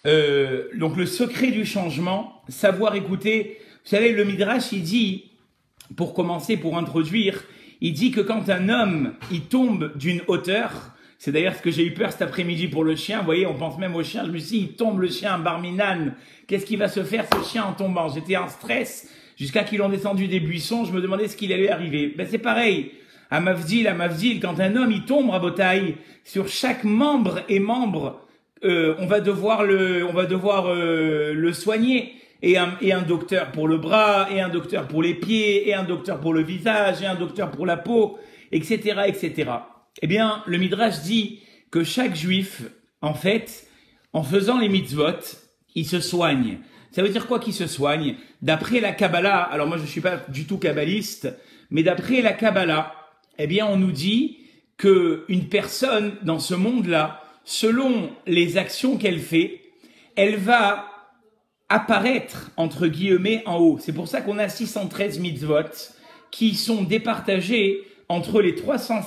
Donc le secret du changement, savoir écouter. Vous savez, le Midrash, il dit, pour commencer, pour introduire, il dit que quand un homme, il tombe d'une hauteur, c'est d'ailleurs ce que j'ai eu peur cet après-midi pour le chien, vous voyez, on pense même au chien, je me suis dit, il tombe le chien, Barminan, qu'est-ce qu'il va se faire ce chien en tombant? J'étais en stress, jusqu'à qu'ils l'ont descendu des buissons, je me demandais ce qu'il allait arriver. Ben c'est pareil, à Mavdil, quand un homme, il tombe à Botaï, sur chaque membre et membre, on va devoir le soigner. Et un docteur pour le bras, et un docteur pour les pieds, et un docteur pour le visage, et un docteur pour la peau, etc., etc. Eh bien, le Midrash dit que chaque juif, en fait, en faisant les mitzvot, il se soigne. Ça veut dire quoi qu'il se soigne? D'après la Kabbalah, alors moi je suis pas du tout kabbaliste, mais d'après la Kabbalah, eh bien on nous dit que une personne dans ce monde-là, selon les actions qu'elle fait, elle va apparaître, entre guillemets, en haut. C'est pour ça qu'on a 613 mitzvot qui sont départagés entre les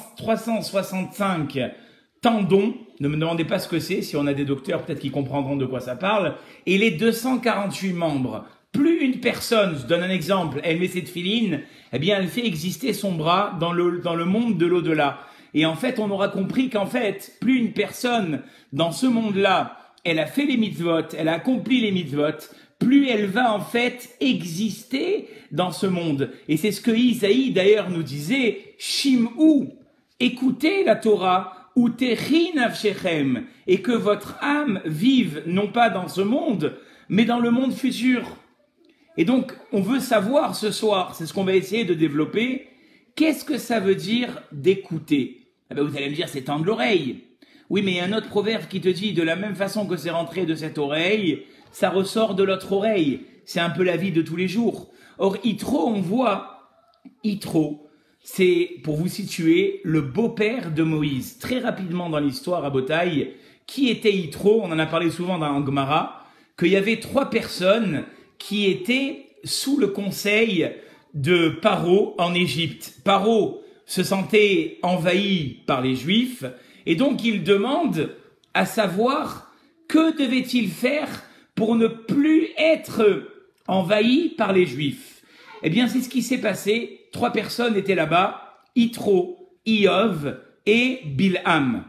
365 tendons, ne me demandez pas ce que c'est, si on a des docteurs, peut-être qu'ils comprendront de quoi ça parle, et les 248 membres. Plus une personne, je donne un exemple, elle met ses tefilines, eh bien elle fait exister son bras dans le monde de l'au-delà. Et en fait, on aura compris qu'en fait, plus une personne dans ce monde-là, elle a fait les mitzvot, elle a accompli les mitzvot, plus elle va en fait exister dans ce monde. Et c'est ce que Isaïe d'ailleurs nous disait, Shim'u, écoutez la Torah, Utechi nafshechem, et que votre âme vive non pas dans ce monde, mais dans le monde futur. Et donc, on veut savoir ce soir, c'est ce qu'on va essayer de développer, qu'est-ce que ça veut dire d'écouter? Eh bien, vous allez me dire, c'est tendre l'oreille. Oui, mais il y a un autre proverbe qui te dit, de la même façon que c'est rentré de cette oreille, ça ressort de l'autre oreille. C'est un peu la vie de tous les jours. Or, Yitro, on voit, Yitro, c'est, pour vous situer, le beau-père de Moïse. Très rapidement dans l'histoire à Botaï, qui était Yitro? On en a parlé souvent dans Gemara, qu'il y avait 3 personnes qui étaient sous le conseil de Paro en Égypte. Paro se sentait envahi par les Juifs, et donc il demande à savoir que devait-il faire pour ne plus être envahi par les Juifs. Eh bien, c'est ce qui s'est passé. 3 personnes étaient là-bas, Yitro, Iov et Bilham.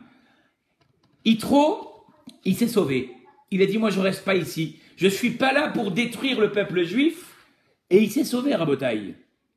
Yitro, il s'est sauvé. Il a dit, moi je reste pas ici. Je suis pas là pour détruire le peuple juif. Et il s'est sauvé, Rabotaï.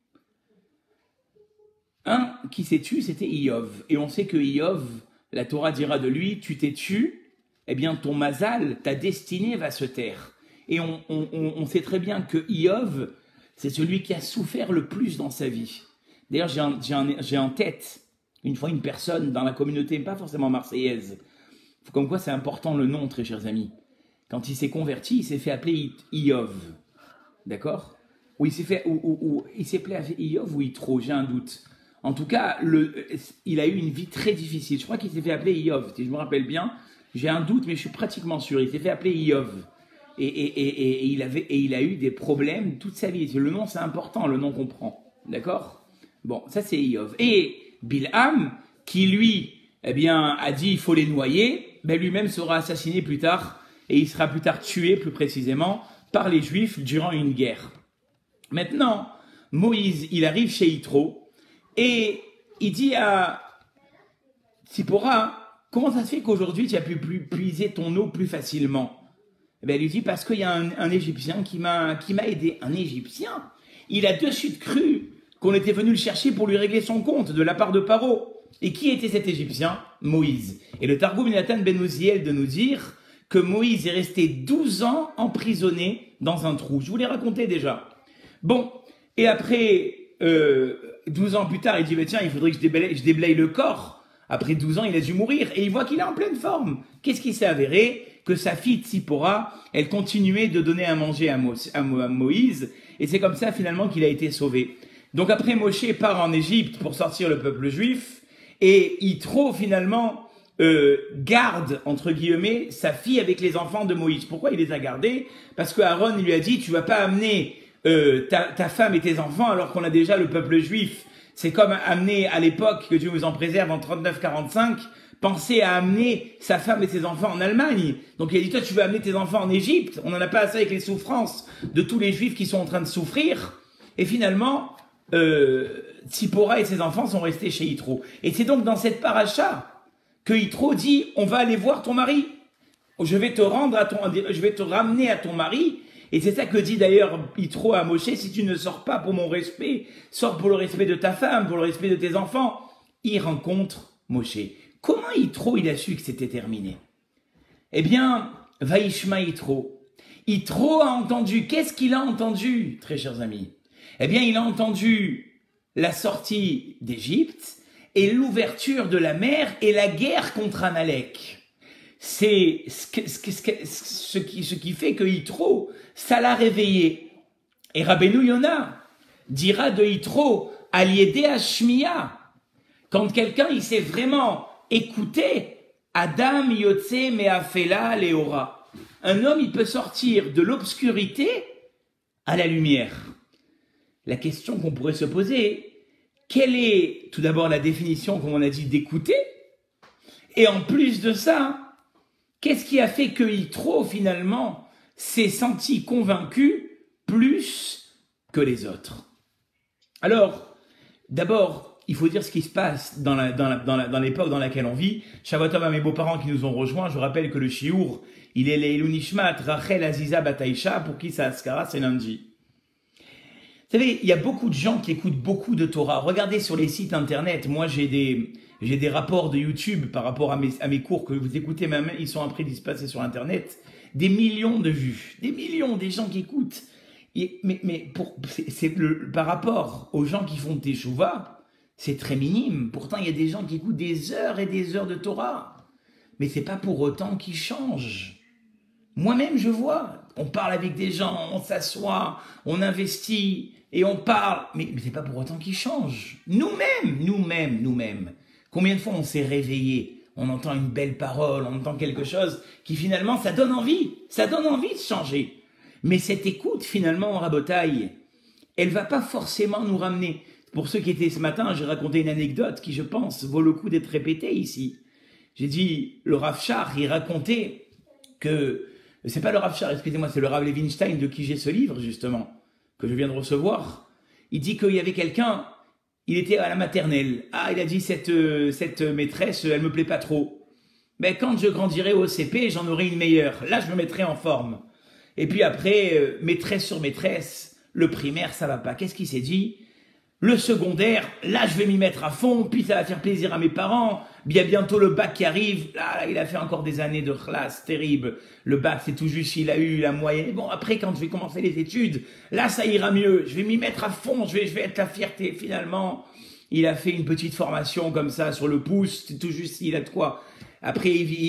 Un qui s'est tué, c'était Iov. Et on sait que Iov, la Torah dira de lui, tu t'es tué, eh bien ton mazal, ta destinée va se taire. Et on sait très bien que Iov, c'est celui qui a souffert le plus dans sa vie. D'ailleurs, j'ai en tête, une fois, une personne dans la communauté, pas forcément marseillaise. Comme quoi, c'est important le nom, très chers amis. Quand il s'est converti, il s'est fait appeler Iov. D'accord? Ou il s'est fait, il s'est appelé Iov ou Yitro, j'ai un doute. En tout cas, il a eu une vie très difficile. Je crois qu'il s'est fait appeler Iov, si je me rappelle bien. J'ai un doute, mais je suis pratiquement sûr. Il s'est fait appeler Iov. Et il a eu des problèmes toute sa vie. Le nom, c'est important, le nom qu'on prend. D'accord? Bon, ça c'est Iov. Et Bilham, qui lui, eh bien, a dit il faut les noyer, ben lui-même sera assassiné plus tard, et il sera plus tard tué, plus précisément, par les Juifs durant une guerre. Maintenant, Moïse, il arrive chez Yitro, et il dit à Tzipora, comment ça se fait qu'aujourd'hui tu as pu puiser ton eau plus facilement? Eh bien, il lui dit, parce qu'il y a un Égyptien qui m'a aidé. Un Égyptien? Il a de suite cru qu'on était venu le chercher pour lui régler son compte de la part de Paro. Et qui était cet Égyptien? Moïse. Et le Targum Nathan Ben Uziel de nous dire que Moïse est resté 12 ans emprisonné dans un trou. Je vous l'ai raconté déjà. Bon, et après 12 ans plus tard, il dit, tiens, il faudrait que je déblaye le corps. Après 12 ans, il a dû mourir. Et il voit qu'il est en pleine forme. Qu'est-ce qui s'est avéré? Que sa fille Tzipora, elle continuait de donner à manger à Moïse. Et c'est comme ça, finalement, qu'il a été sauvé. Donc après, Moshe part en Égypte pour sortir le peuple juif. Et Yitro, finalement, garde, entre guillemets, sa fille avec les enfants de Moïse. Pourquoi il les a gardés? Parce que Aaron lui a dit, tu vas pas amener ta femme et tes enfants alors qu'on a déjà le peuple juif. C'est comme amener à l'époque, que Dieu nous en préserve, en 39-45, pensait à amener sa femme et ses enfants en Allemagne. Donc il a dit, toi tu veux amener tes enfants en Égypte, on n'en a pas assez avec les souffrances de tous les juifs qui sont en train de souffrir. Et finalement, Tzipora et ses enfants sont restés chez Yitro. Et c'est donc dans cette paracha que Yitro dit, on va aller voir ton mari. Je vais te ramener à ton mari. Et c'est ça que dit d'ailleurs Yitro à Moshe, si tu ne sors pas pour mon respect, sors pour le respect de ta femme, pour le respect de tes enfants. Il rencontre Moshe. Comment Yitro il a su que c'était terminé? Eh bien, Vaishma Yitro. Yitro a entendu. Qu'est-ce qu'il a entendu, très chers amis? Eh bien, il a entendu la sortie d'Égypte et l'ouverture de la mer et la guerre contre Amalek. C'est ce qui fait que Yitro, ça l'a réveillé. Et Rabbeinu Yona dira de Yitro, Aliédé Hashmiya, quand quelqu'un il sait vraiment écouter, Adam Yotse Meafela Leora. Un homme il peut sortir de l'obscurité à la lumière. La question qu'on pourrait se poser, quelle est tout d'abord la définition, comme on a dit, d'écouter? Et en plus de ça, qu'est-ce qui a fait que Yitro, finalement, s'est senti convaincu plus que les autres? Alors, d'abord, il faut dire ce qui se passe dans l'époque dans laquelle on vit. Shabbat Tov à mes beaux-parents qui nous ont rejoints. Je rappelle que le Shiur, il est les Nishmat Rachel Aziza Bataïcha, pour qui ça Askara, c'est lundi. Vous savez, il y a beaucoup de gens qui écoutent beaucoup de Torah. Regardez sur les sites internet. Moi, j'ai des rapports de YouTube par rapport à mes cours que vous écoutez même. Ils sont après dispatchés sur internet. Des millions de vues. Des millions, des gens qui écoutent. Mais par rapport aux gens qui font Teshuvah, c'est très minime. Pourtant, il y a des gens qui écoutent des heures et des heures de Torah. Mais c'est pas pour autant qu'ils changent. Moi-même, je vois. On parle avec des gens, on s'assoit, on investit et on parle. Mais c'est pas pour autant qu'ils changent. Nous-mêmes. Combien de fois on s'est réveillé, on entend une belle parole, on entend quelque chose qui finalement, ça donne envie de changer. Mais cette écoute, finalement, en rabotaille, elle va pas forcément nous ramener. Pour ceux qui étaient ce matin, j'ai raconté une anecdote qui, je pense, vaut le coup d'être répétée ici. J'ai dit, le Rav Shach, il racontait que, c'est pas le Rav Shach, excusez-moi, c'est le Rav Levinstein de qui j'ai ce livre, justement, que je viens de recevoir. Il dit qu'il y avait quelqu'un, il était à la maternelle. Ah, il a dit, cette maîtresse, elle me plaît pas trop. Mais quand je grandirai au CP, j'en aurai une meilleure. Là, je me mettrai en forme. Et puis après, maîtresse sur maîtresse, le primaire, ça va pas. Qu'est-ce qu'il s'est dit? Le secondaire, là, je vais m'y mettre à fond, puis ça va faire plaisir à mes parents. Bien bientôt le bac qui arrive. Là, il a fait encore des années de classe terrible. Le bac, c'est tout juste, il a eu la moyenne. Bon, après, quand je vais commencer les études, là, ça ira mieux. Je vais m'y mettre à fond, je vais être la fierté. Finalement, il a fait une petite formation comme ça sur le pouce. C'est tout juste, il a de quoi. Après,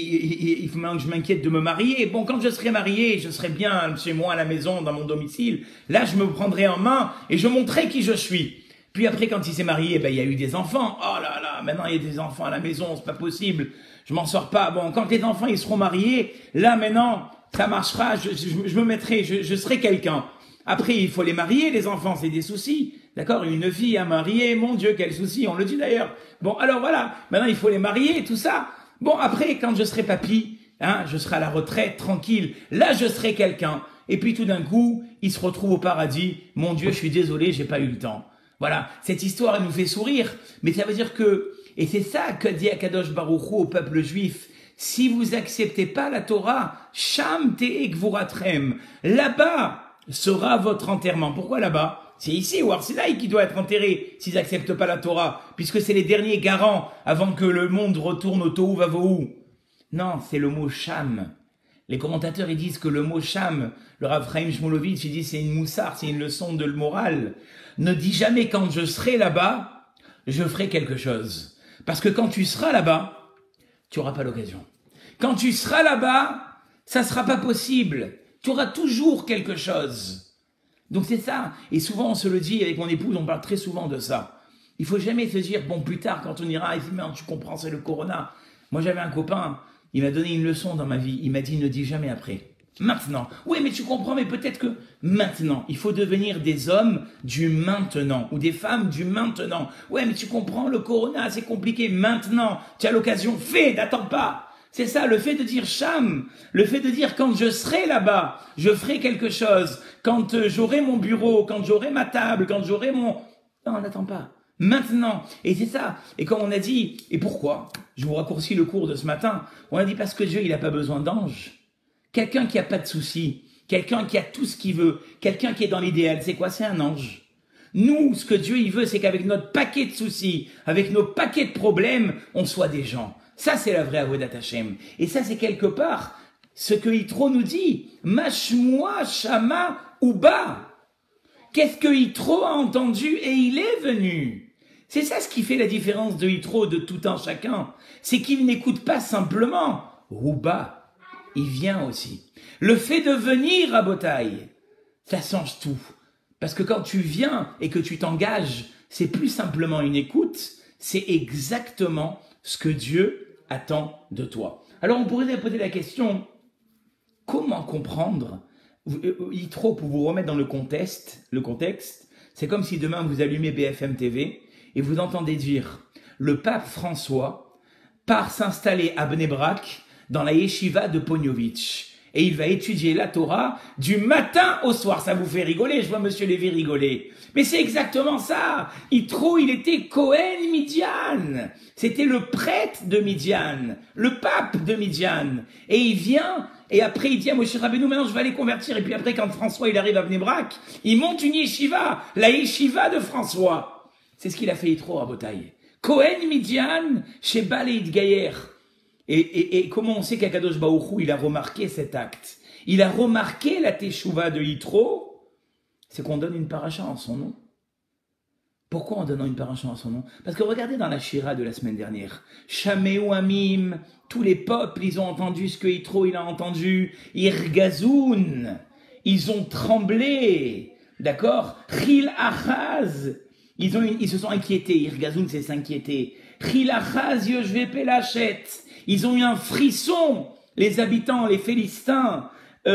il faut que je m'inquiète de me marier. Bon, quand je serai marié, je serai bien chez moi à la maison, dans mon domicile. Là, je me prendrai en main et je montrerai qui je suis. Puis après, quand il s'est marié, ben, il y a eu des enfants. Oh là là, maintenant il y a des enfants à la maison, c'est pas possible. Je m'en sors pas. Bon, quand les enfants ils seront mariés, là maintenant, ça marchera. Je me mettrai, je serai quelqu'un. Après, il faut les marier, les enfants, c'est des soucis. D'accord? Une fille à marier, mon Dieu, quel souci, on le dit d'ailleurs. Bon, alors voilà, maintenant il faut les marier, tout ça. Bon, après, quand je serai papy, hein, je serai à la retraite, tranquille. Là, je serai quelqu'un. Et puis tout d'un coup, il se retrouve au paradis. Mon Dieu, je suis désolé, j'ai pas eu le temps. Voilà, cette histoire, elle nous fait sourire, mais ça veut dire que, et c'est ça que dit Akadosh Baruch Hu au peuple juif, si vous acceptez pas la Torah, Sham te'ek vuratrem, là-bas sera votre enterrement. Pourquoi là-bas? C'est ici, au Har Sinaï, qui doit être enterré s'ils acceptent pas la Torah, puisque c'est les derniers garants avant que le monde retourne au Tohu Vavohu. Non, c'est le mot Sham. Les commentateurs, ils disent que le mot Sham, le Rav Chaim Shmulevitch, il dit c'est une moussard, c'est une leçon de morale. Ne dis jamais quand je serai là-bas, je ferai quelque chose. Parce que quand tu seras là-bas, tu n'auras pas l'occasion. Quand tu seras là-bas, ça sera pas possible. Tu auras toujours quelque chose. Donc c'est ça. Et souvent on se le dit avec mon épouse, on parle très souvent de ça. Il faut jamais se dire, bon plus tard quand on ira, il dit, mais tu comprends, c'est le corona. Moi j'avais un copain, il m'a donné une leçon dans ma vie. Il m'a dit, ne dis jamais après. Maintenant. Oui, mais tu comprends, mais peut-être que maintenant. Il faut devenir des hommes du maintenant ou des femmes du maintenant. Ouais, mais tu comprends, le corona, c'est compliqué. Maintenant, tu as l'occasion. Fais, n'attends pas. C'est ça, le fait de dire Cham, le fait de dire quand je serai là-bas, je ferai quelque chose. Quand j'aurai mon bureau, quand j'aurai ma table, quand j'aurai mon... Non, n'attends pas. Maintenant. Et c'est ça. Et comme on a dit, et pourquoi? Je vous raccourcis le cours de ce matin. On a dit parce que Dieu, il n'a pas besoin d'anges. Quelqu'un qui a pas de soucis, quelqu'un qui a tout ce qu'il veut, quelqu'un qui est dans l'idéal, c'est quoi? C'est un ange. Nous, ce que Dieu il veut, c'est qu'avec notre paquet de soucis, avec nos paquets de problèmes, on soit des gens. Ça, c'est la vraie avodat Hashem. Et ça, c'est quelque part ce que Yitro nous dit. Mashmoa shama uba. Qu'est-ce que Yitro a entendu et il est venu? C'est ça ce qui fait la différence de Yitro de tout un chacun. C'est qu'il n'écoute pas simplement uba. Il vient aussi. Le fait de venir à Botaï, ça change tout. Parce que quand tu viens et que tu t'engages, c'est plus simplement une écoute, c'est exactement ce que Dieu attend de toi. Alors on pourrait poser la question, comment comprendre? Yitro, pour vous remettre dans le contexte, c'est comme si demain vous allumez BFM TV et vous entendez dire, le pape François part s'installer à Bnei Brak, dans la yeshiva de Poniovitch. Et il va étudier la Torah du matin au soir. Ça vous fait rigoler, je vois Monsieur Lévy rigoler. Mais c'est exactement ça. Yitro, il était Cohen Midian. C'était le prêtre de Midian, le pape de Midian. Et il vient, et après il dit à Moshe Rabbeinu, maintenant je vais aller convertir. Et puis après, quand François il arrive à Bnei Brak, il monte une yeshiva, la yeshiva de François. C'est ce qu'il a fait Yitro à Botaï. Cohen Midian, chez Baleit Gayer. Et comment on sait qu'Akadosh Baruch Hu, il a remarqué cet acte? Il a remarqué la teshuva de Yitro, c'est qu'on donne une paracha en son nom. Pourquoi en donnant une paracha en son nom? Parce que regardez dans la Shira de la semaine dernière, Shameu Amim, tous les peuples, ils ont entendu ce que Yitro, il a entendu, Irgazoun, ils ont tremblé, d'accord? Chil Achaz, ils se sont inquiétés, Irgazoun c'est s'inquiéter, Chil Achaz Yoshve Pelachet, ils ont eu un frisson, les habitants, les Philistins.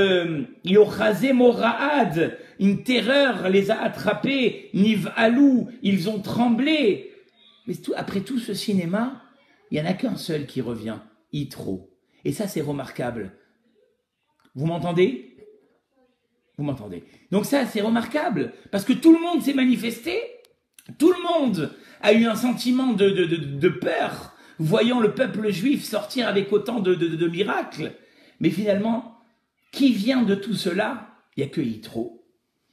Yochazé Moraad, une terreur les a attrapés. Nivalou, ils ont tremblé. Mais après tout ce cinéma, il n'y en a qu'un seul qui revient, Yitro. Et ça, c'est remarquable. Vous m'entendez? Vous m'entendez? Donc ça, c'est remarquable, parce que tout le monde s'est manifesté. Tout le monde a eu un sentiment de peur, voyant le peuple juif sortir avec autant de miracles. Mais finalement, qui vient de tout cela? Il n'y a que Yitro.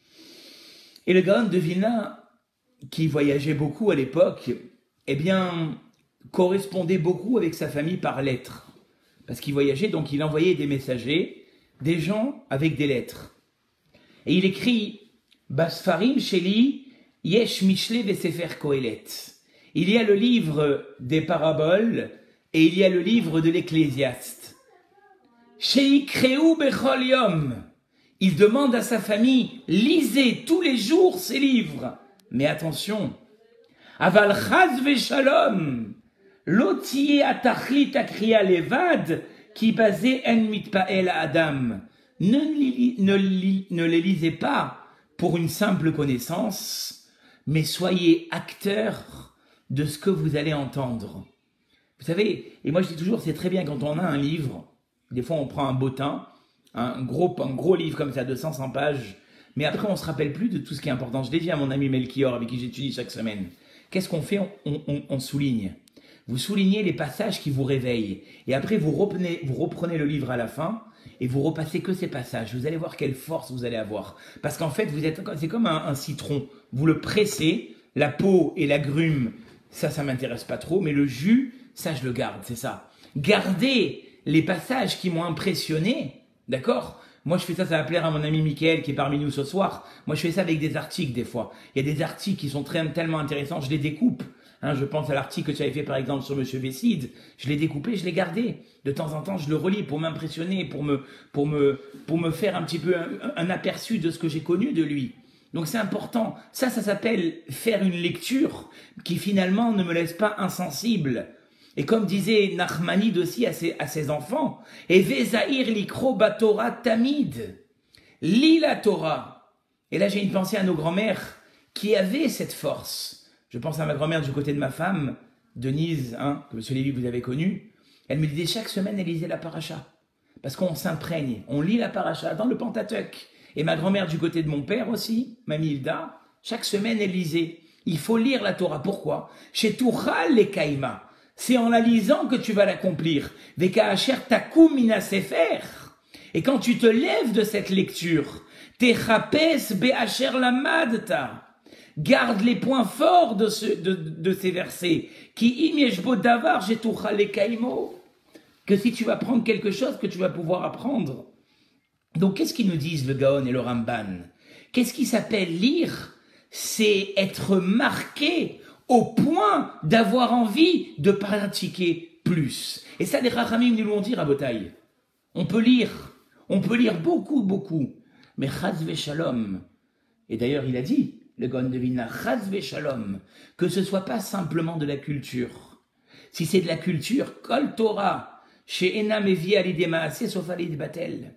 Et le Gaon de Vilna, qui voyageait beaucoup à l'époque, eh bien, correspondait beaucoup avec sa famille par lettres. Parce qu'il voyageait, donc il envoyait des messagers, des gens avec des lettres. Et il écrit « Basfarim Sheli Yesh Mishle Vesefer Kohelet » Il y a le livre des paraboles et il y a le livre de l'Ecclésiaste. Sheikreu bechol yom. Il demande à sa famille, lisez tous les jours ces livres. Mais attention, aval chaz veshalom, lo tiye atachlit akriya levad, qui basé en mitpael adam. Ne les lisez pas pour une simple connaissance, mais soyez acteurs de ce que vous allez entendre. Vous savez, et moi je dis toujours, c'est très bien quand on a un livre, des fois on prend un bottin, un gros livre comme ça de 100 pages, mais après on se rappelle plus de tout ce qui est important. Je l'ai dit à mon ami Melchior avec qui j'étudie chaque semaine. Qu'est-ce qu'on fait? On souligne. Vous soulignez les passages qui vous réveillent, et après vous reprenez le livre à la fin, et vous repassez que ces passages. Vous allez voir quelle force vous allez avoir. Parce qu'en fait, c'est comme un citron. Vous le pressez, la peau et la grume, ça m'intéresse pas trop, mais le jus, ça je le garde, c'est ça. Gardez les passages qui m'ont impressionné, d'accord? Moi je fais ça va plaire à mon ami Mickaël qui est parmi nous ce soir. Moi je fais ça avec des articles des fois. Il y a des articles qui sont tellement intéressants, je les découpe. Je pense à l'article que tu avais fait par exemple sur Monsieur Vessid, je l'ai découpé, je l'ai gardé. De temps en temps, je le relis pour m'impressionner, pour me faire un petit peu un aperçu de ce que j'ai connu de lui. Donc c'est important. Ça s'appelle faire une lecture qui finalement ne me laisse pas insensible. Et comme disait Nachmanide aussi à ses enfants, et Vezaïr likro batora tamid, lis la Torah. Et là j'ai une pensée à nos grands-mères qui avaient cette force. Je pense à ma grand-mère du côté de ma femme, Denise, que M. Lévy vous avez connu. Elle me disait chaque semaine elle lisait la paracha. Parce qu'on s'imprègne, on lit la paracha dans le Pentateuch. Et ma grand-mère du côté de mon père aussi, Mamie Hilda, chaque semaine elle lisait. Il faut lire la Torah. Pourquoi? Chez Touchal les Kaima. C'est en la lisant que tu vas l'accomplir. Veka asher takum mina sefer. Et quand tu te lèves de cette lecture, techapes be'asher lamadta. Garde les points forts de ces versets. Ki im yeshbo davar shetuchal les kaimo. Que si tu vas prendre quelque chose que tu vas pouvoir apprendre. Donc qu'est-ce qu'ils nous disent le Gaon et le Ramban? Qu'est-ce qui s'appelle lire? C'est être marqué au point d'avoir envie de pratiquer plus. Et ça, les Rachamim nous l'ont dit, Rabotai. On peut lire beaucoup, beaucoup. Mais Chaz Shalom. Et d'ailleurs, il a dit, le Gaon de Vilna, Chaz Shalom, que ce soit pas simplement de la culture. Si c'est de la culture, Kol Torah, chez Enam Evi Alidema Assez, sauf Alid Batel.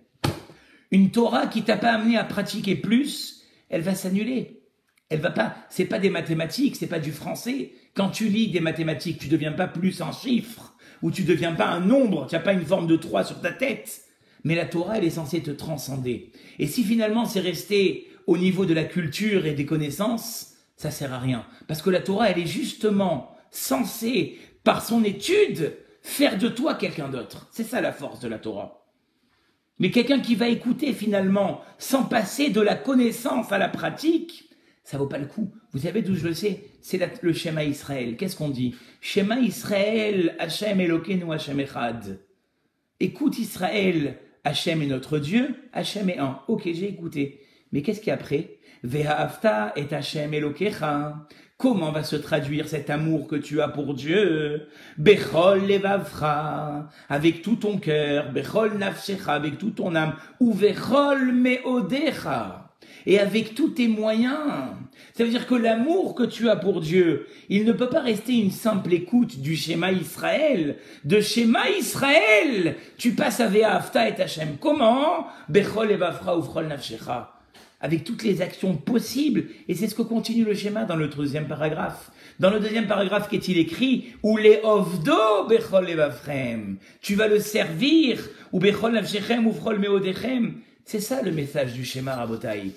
Une Torah qui t'a pas amené à pratiquer plus, elle va s'annuler. Elle va pas, c'est pas des mathématiques, c'est pas du français. Quand tu lis des mathématiques, tu deviens pas plus un chiffre, ou tu deviens pas un nombre, tu n'as pas une forme de 3 sur ta tête. Mais la Torah, elle est censée te transcender. Et si finalement c'est resté au niveau de la culture et des connaissances, ça sert à rien. Parce que la Torah, elle est justement censée, par son étude, faire de toi quelqu'un d'autre. C'est ça la force de la Torah. Mais quelqu'un qui va écouter finalement, sans passer de la connaissance à la pratique, ça vaut pas le coup. Vous savez d'où je le sais? C'est le Shema Israël. Qu'est-ce qu'on dit? Shema Israël, Hashem Elokeinu, Hashem Echad. Écoute Israël, Hashem est notre Dieu, Hashem est un. Ok, j'ai écouté. Mais qu'est-ce qu'il y a après? Ve'ahavta et Hashem Elokecha. Comment va se traduire cet amour que tu as pour Dieu? Bechol levavcha, avec tout ton cœur. Bechol nafshecha, avec toute ton âme. Ou vechol meodecha. Et avec tous tes moyens. Ça veut dire que l'amour que tu as pour Dieu, il ne peut pas rester une simple écoute du schéma Israël. De schéma Israël, tu passes à Ve'ahavta et Hashem. Comment? Bechol levavcha ou vechol nafshecha. Avec toutes les actions possibles. Et c'est ce que continue le schéma dans le deuxième paragraphe. Dans le deuxième paragraphe, qu'est-il écrit? Ou les ovdo bechol levavchem. Tu vas le servir. Ou bechol nafshechem ou vechol meodechem. C'est ça le message du schéma, Rabotai.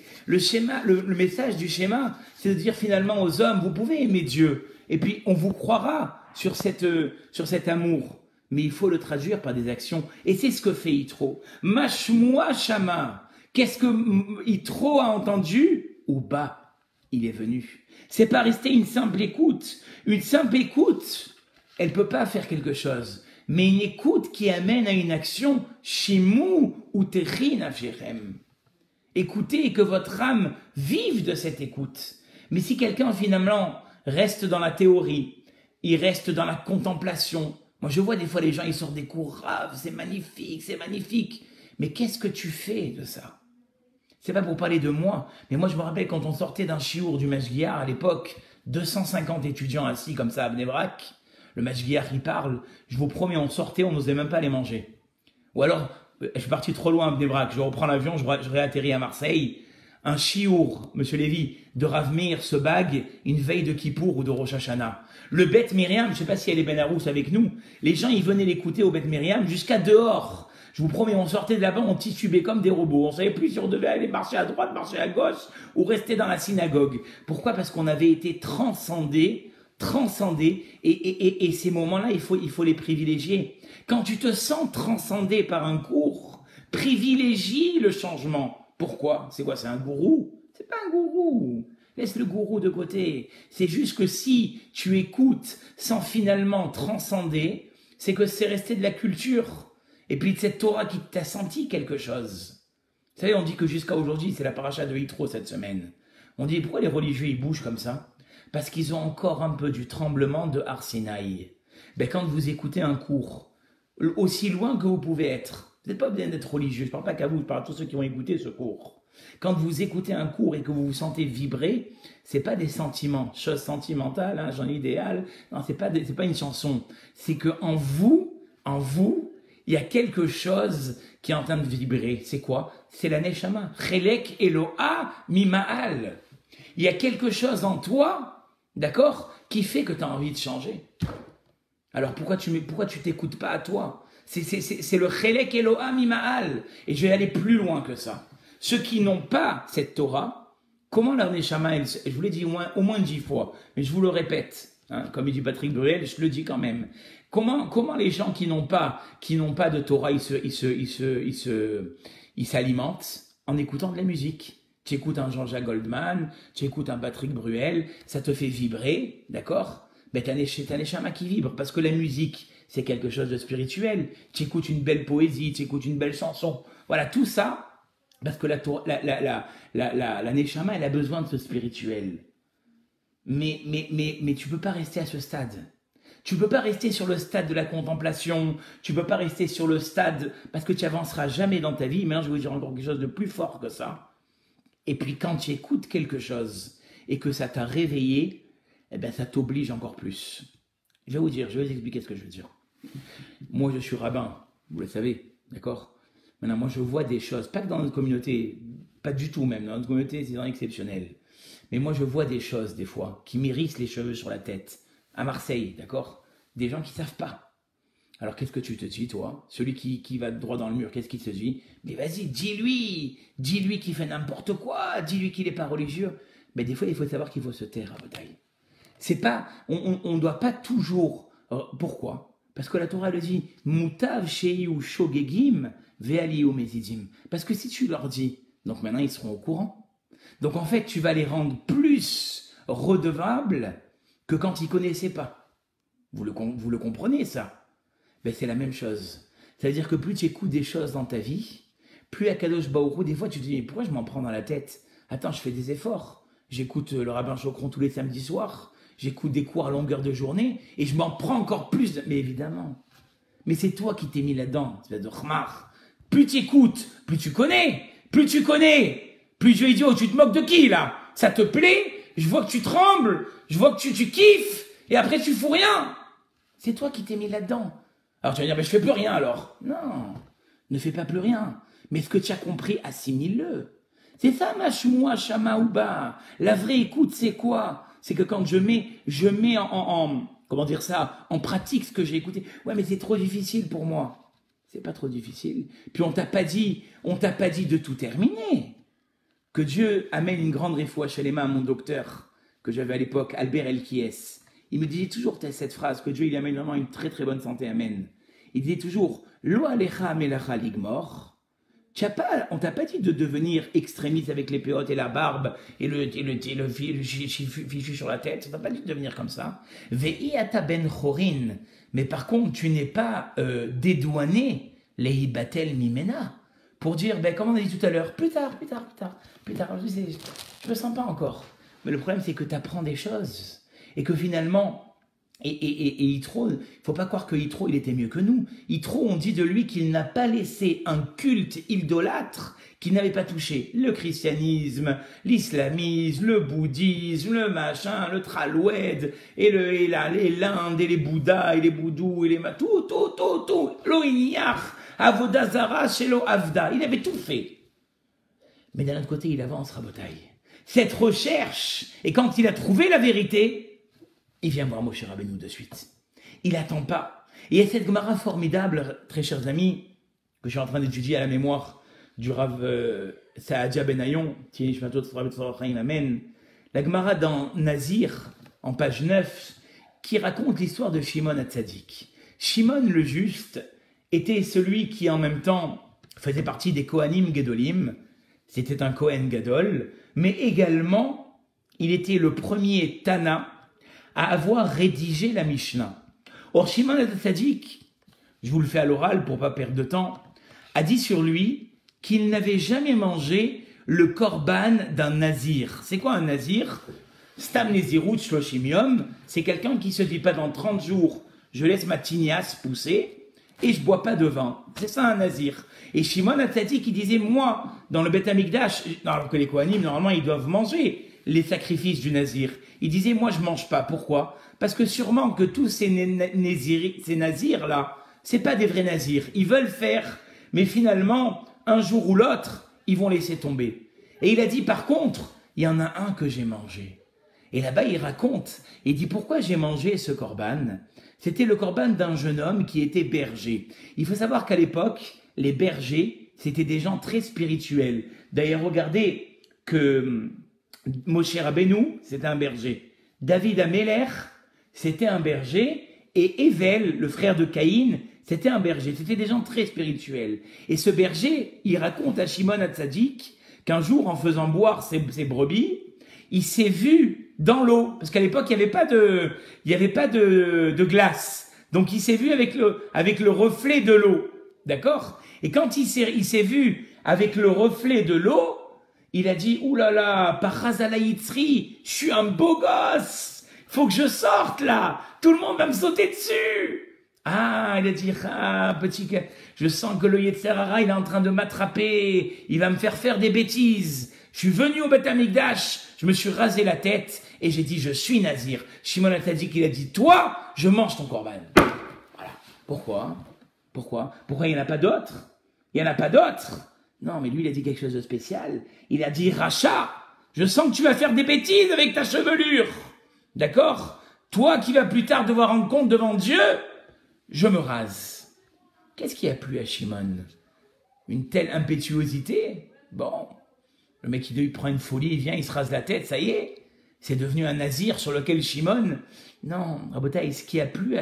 Le message du schéma, c'est de dire finalement aux hommes, vous pouvez aimer Dieu, et puis on vous croira sur cet amour. Mais il faut le traduire par des actions. Et c'est ce que fait Yitro. Mashmoua Shama. Qu'est-ce que Yitro a entendu? Ou bas, il est venu. C'est pas rester une simple écoute. Une simple écoute, elle peut pas faire quelque chose. Mais une écoute qui amène à une action, shimou ou techin afirem. Écoutez et que votre âme vive de cette écoute. Mais si quelqu'un finalement reste dans la théorie, il reste dans la contemplation. Moi je vois des fois les gens, ils sortent des cours raves, c'est magnifique, c'est magnifique. Mais qu'est-ce que tu fais de ça? C'est pas pour parler de moi, mais moi je me rappelle quand on sortait d'un chiour du Mashgiach à l'époque, 250 étudiants assis comme ça à Bnei Brak. Le Mashgiach, il parle, je vous promets, on sortait, on n'osait même pas les manger. Ou alors, je suis parti trop loin à Bnei Brak, je reprends l'avion, je réatterris à Marseille. Un chiour, Monsieur Lévy, de Rav Meir se bague une veille de Kippour ou de Rosh Hashanah. Le Beth Miriam, je ne sais pas si elle est Ben Arous avec nous, les gens, ils venaient l'écouter au Beth Miriam jusqu'à dehors. Je vous promets, on sortait de là-bas, on titubait comme des robots. On savait plus si on devait aller marcher à droite, marcher à gauche ou rester dans la synagogue. Pourquoi? Parce qu'on avait été transcendés, et ces moments-là, il faut les privilégier. Quand tu te sens transcendé par un cours, privilégie le changement. Pourquoi? C'est quoi? C'est un gourou? C'est pas un gourou. Laisse le gourou de côté. C'est juste que si tu écoutes sans finalement transcender, c'est que c'est resté de la culture. Et puis de cette Torah qui t'a senti quelque chose. Vous savez, on dit que jusqu'à aujourd'hui, c'est la paracha de Yitro cette semaine. On dit, pourquoi les religieux, ils bougent comme ça? Parce qu'ils ont encore un peu du tremblement de Har Sinaï. Ben, quand vous écoutez un cours, aussi loin que vous pouvez être, Vous n'êtes pas besoin d'être religieux, je ne parle pas qu'à vous, je parle à tous ceux qui vont écouter ce cours. Quand vous écoutez un cours et que vous vous sentez vibrer, c'est pas des sentiments, choses sentimentales, hein, j'en ai idéal, non, c'est pas une chanson. C'est que en vous, il y a quelque chose qui est en train de vibrer. C'est quoi? C'est la Neshama. Chelek Eloha Mima'al. Il y a quelque chose en toi, d'accord, qui fait que tu as envie de changer. Alors pourquoi tu t'écoutes pas à toi? C'est le Chelek Eloha Mima'al. Et je vais aller plus loin que ça. Ceux qui n'ont pas cette Torah, comment leur Neshama, je vous l'ai dit au moins 10 fois, mais je vous le répète, hein, comme il dit Patrick Bruel, je le dis quand même. Comment les gens qui n'ont pas de Torah, ils s'alimentent en écoutant de la musique. Tu écoutes un Jean-Jacques Goldman, tu écoutes un Patrick Bruel, ça te fait vibrer, d'accord? Ben t'as un Neshama qui vibre, parce que la musique, c'est quelque chose de spirituel. Tu écoutes une belle poésie, tu écoutes une belle chanson. Voilà, tout ça, parce que la Neshama, elle a besoin de ce spirituel. Mais tu peux pas rester à ce stade. Tu peux pas rester sur le stade de la contemplation. Tu peux pas rester sur le stade, parce que tu avanceras jamais dans ta vie. Maintenant, je vais vous dire encore quelque chose de plus fort que ça. Et puis, quand tu écoutes quelque chose et que ça t'a réveillé, eh ben, ça t'oblige encore plus. Je vais vous expliquer ce que je veux dire. Moi, je suis rabbin. Vous le savez, d'accord? Maintenant, moi, je vois des choses, pas que dans notre communauté, pas du tout même, dans notre communauté, c'est exceptionnel. Mais moi, je vois des choses, des fois, qui m'hérissent les cheveux sur la tête. À Marseille, d'accord? Des gens qui ne savent pas. Alors, qu'est-ce que tu te dis, toi? Celui qui va droit dans le mur, qu'est-ce qu'il se dit? Mais vas-y, dis-lui qu'il fait n'importe quoi, dis-lui qu'il n'est pas religieux. Mais des fois, il faut savoir qu'il faut se taire à bataille. C'est pas, on ne doit pas toujours. Pourquoi? Parce que la Torah le dit, Mutav sheiu shogegim ve'aliu mezidim. Parce que si tu leur dis, donc maintenant ils seront au courant. Donc en fait, tu vas les rendre plus redevables que quand ils connaissaient pas. Vous le comprenez ça? Ben c'est la même chose. Ça veut dire que plus tu écoutes des choses dans ta vie, plus à Kadosh Baruch Hu, des fois tu te dis, mais pourquoi je m'en prends dans la tête? Attends, je fais des efforts. J'écoute le rabbin Chokron tous les samedis soirs. J'écoute des cours à longueur de journée et je m'en prends encore plus. Mais évidemment. Mais c'est toi qui t'es mis là-dedans. C'est de khmar. Plus tu écoutes, plus tu connais. Plus tu connais, plus tu es idiot. Tu te moques de qui là? Ça te plaît? Je vois que tu trembles. Je vois que tu kiffes. Et après tu fous rien. C'est toi qui t'es mis là-dedans. Alors tu vas dire, mais je fais plus rien alors. Non, ne fais pas plus rien. Mais ce que tu as compris, assimile-le. C'est ça, ma shmoua shamaouba. La vraie écoute, c'est quoi? C'est que quand je mets comment dire ça, en pratique ce que j'ai écouté. Ouais, mais c'est trop difficile pour moi. C'est pas trop difficile. Puis on t'a pas dit de tout terminer. Que Dieu amène une grande réfoua chez les mains à mon docteur, que j'avais à l'époque, Albert Elkies. Il me disait toujours cette phrase, que Dieu il amène vraiment une très très bonne santé, amen. Il disait toujours, Lo alecha melacha ligmor. On t'a pas dit de devenir extrémiste avec les péotes et la barbe et le fichu sur la tête. On t'a pas dit de devenir comme ça. Ve'i ata ben chorin. Mais par contre, tu n'es pas dédouané les hibatel mimena pour dire, ben, comme on a dit tout à l'heure, plus tard. Je me sens pas encore. Mais le problème, c'est que tu apprends des choses et que finalement. Et Yitro, il ne faut pas croire que Yitro, il était mieux que nous. Yitro, on dit de lui qu'il n'a pas laissé un culte idolâtre qu'il n'avait pas touché. Le christianisme, l'islamisme, le bouddhisme, le machin, le traloued, l'Inde, et les bouddhas, et les boudous, et les tout. L'oignard, avodazara, shelo avda. Il avait tout fait. Mais d'un autre côté, il avance, Rabotai. Cette recherche, et quand il a trouvé la vérité, il vient voir Moshe Rabbeinu de suite. Il n'attend pas. Et il y a cette Gemara formidable, très chers amis, que je suis en train d'étudier à la mémoire du Rav Saadia Benayon, qui est Amen. La Gemara dans Nazir, en page 9, qui raconte l'histoire de Shimon Hatzadik. Shimon le juste était celui qui en même temps faisait partie des Kohanim Gedolim. C'était un Kohen Gadol, mais également, il était le premier Tana à avoir rédigé la Mishnah. Or, Shimon Hatzadik, je vous le fais à l'oral pour pas perdre de temps, a dit sur lui qu'il n'avait jamais mangé le korban d'un nazir. C'est quoi un nazir? Stam nezirut shloshim yom, c'est quelqu'un qui se dit pas dans 30 jours, je laisse ma tignasse pousser, et je bois pas de vin. C'est ça un nazir. Et Shimon HaTzadik qui disait, moi, dans le Beth Amikdash, alors que les Kohanim, normalement, ils doivent manger les sacrifices du nazir. Il disait, moi, je mange pas. Pourquoi? Parce que sûrement que tous ces nazirs-là, c'est pas des vrais nazirs. Ils veulent faire, mais finalement, un jour ou l'autre, ils vont laisser tomber. Et il a dit, par contre, il y en a un que j'ai mangé. Et là-bas, il raconte, il dit, pourquoi j'ai mangé ce korban? C'était le korban d'un jeune homme qui était berger. Il faut savoir qu'à l'époque, les bergers, c'était des gens très spirituels. D'ailleurs, regardez que Moshe Rabbeinu, c'était un berger. David Améler, c'était un berger. Et Ével, le frère de Caïn, c'était un berger. C'était des gens très spirituels. Et ce berger, il raconte à Shimon HaTzadik qu'un jour, en faisant boire ses brebis, il s'est vu dans l'eau. Parce qu'à l'époque, il n'y avait pas de glace. Donc, il s'est vu avec le reflet de l'eau. D'accord? Et quand il s'est vu avec le reflet de l'eau, il a dit, ouh là là, par Hazala Yitzri, je suis un beau gosse. Faut que je sorte là. Tout le monde va me sauter dessus. Ah, il a dit, ah, petit, je sens que le Yetzer Hara, il est en train de m'attraper. Il va me faire des bêtises. Je suis venu au Beth Amikdash, je me suis rasé la tête et j'ai dit, je suis nazir. Shimon HaTzadik, il a dit, toi, je mange ton korban. Voilà. Pourquoi? Pourquoi il n'y en a pas d'autres? Il n'y en a pas d'autres. Non, mais lui, il a dit quelque chose de spécial. Il a dit, Racha, je sens que tu vas faire des bêtises avec ta chevelure. D'accord? Toi qui vas plus tard devoir rendre compte devant Dieu, je me rase. Qu'est-ce qui a plu à Shimon? Une telle impétuosité? Bon, le mec, il prend une folie, il vient, il se rase la tête, ça y est. C'est devenu un nazir sur lequel Shimon... Non, Rabotai, ce qui a plu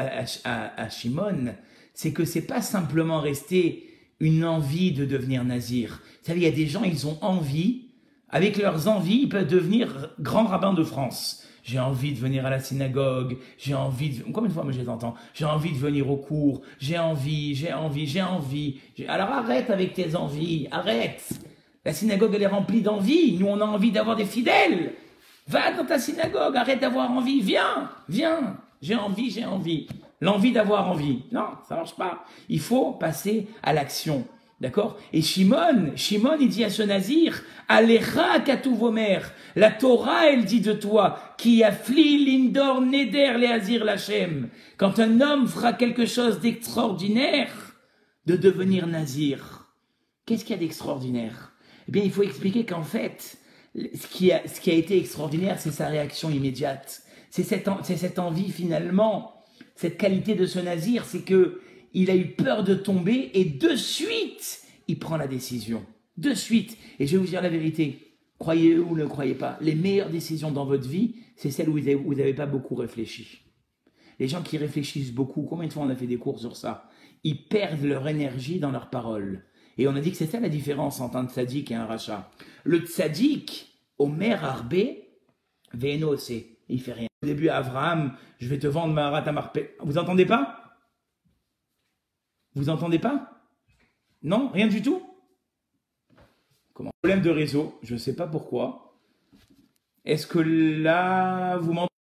à Shimon, c'est que c'est pas simplement resté une envie de devenir nazir. Vous savez, il y a des gens, ils ont envie, avec leurs envies, ils peuvent devenir grands rabbins de France. J'ai envie de venir à la synagogue, j'ai envie de... Combien de fois moi je les entends? J'ai envie de venir au cours, j'ai envie. Alors arrête avec tes envies, arrête. La synagogue, elle est remplie d'envie. Nous, on a envie d'avoir des fidèles. Va dans ta synagogue, arrête d'avoir envie, viens. J'ai envie. L'envie d'avoir envie. Non, ça marche pas. Il faut passer à l'action. D'accord? Et Shimon, il dit à ce nazir, Alecha katuvomer, la Torah, elle dit de toi, qui affli l'indor neder leazir lachem. Quand un homme fera quelque chose d'extraordinaire, de devenir nazir. Qu'est-ce qu'il y a d'extraordinaire? Eh bien, il faut expliquer qu'en fait, ce qui a été extraordinaire, c'est sa réaction immédiate. C'est cette envie finalement, cette qualité de ce nazir, c'est que il a eu peur de tomber et de suite, il prend la décision. De suite. Et je vais vous dire la vérité. Croyez ou ne croyez pas, les meilleures décisions dans votre vie, c'est celles où vous n'avez pas beaucoup réfléchi. Les gens qui réfléchissent beaucoup, combien de fois on a fait des cours sur ça? Ils perdent leur énergie dans leurs paroles. Et on a dit que c'est ça la différence entre un tzaddik et un rachat. Le tzaddik, Omer Arbé, Veno c'est, il fait rien. Au début, Abraham, je vais te vendre ma rata marpé. Vous entendez pas? Vous entendez pas? Non? Rien du tout? Comment? Problème de réseau, je ne sais pas pourquoi. Est-ce que là, vous m'entendez?